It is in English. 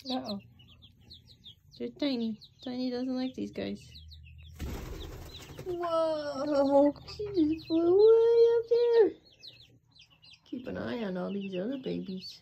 Uh-oh. They're tiny. Tiny doesn't like these guys. Whoa! She just flew way up there. Keep an eye on all these other babies.